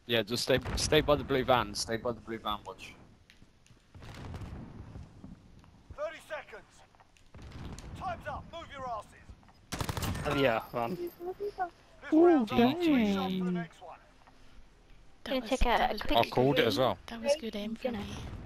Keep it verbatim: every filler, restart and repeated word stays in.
Yeah, just stay stay by the blue van. Stay by the blue van. Watch. thirty seconds. Time's up. Move your asses. Oh, yeah, run. This Ooh, round's over. dang. Three shots for the next one. Gonna That was, check out that a was quick I called it as well. that was good aim from Dinner. me.